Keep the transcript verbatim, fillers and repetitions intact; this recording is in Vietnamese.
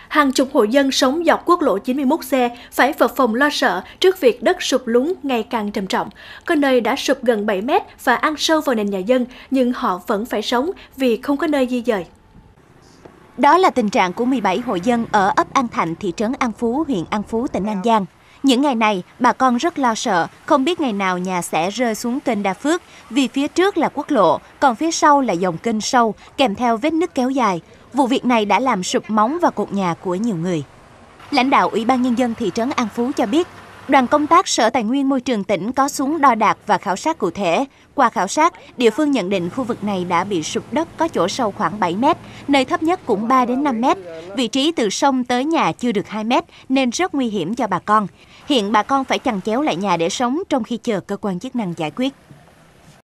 Hàng chục hộ dân sống dọc quốc lộ chín mươi mốt C phải phập phồng lo sợ trước việc đất sụt lún ngày càng trầm trọng. Có nơi đã sụp gần bảy mét và ăn sâu vào nền nhà dân, nhưng họ vẫn phải sống vì không có nơi di dời. Đó là tình trạng của mười bảy hộ dân ở ấp An Thạnh, thị trấn An Phú, huyện An Phú, tỉnh An Giang. Những ngày này, bà con rất lo sợ, không biết ngày nào nhà sẽ rơi xuống kênh Đa Phước vì phía trước là quốc lộ, còn phía sau là dòng kênh sâu, kèm theo vết nứt kéo dài. Vụ việc này đã làm sụp móng và cột nhà của nhiều người. Lãnh đạo Ủy ban Nhân dân thị trấn An Phú cho biết, đoàn công tác Sở Tài nguyên Môi trường tỉnh có xuống đo đạc và khảo sát cụ thể. Qua khảo sát, địa phương nhận định khu vực này đã bị sụp đất có chỗ sâu khoảng bảy mét, nơi thấp nhất cũng ba đến năm mét. Vị trí từ sông tới nhà chưa được hai mét nên rất nguy hiểm cho bà con. Hiện bà con phải chằng chéo lại nhà để sống trong khi chờ cơ quan chức năng giải quyết.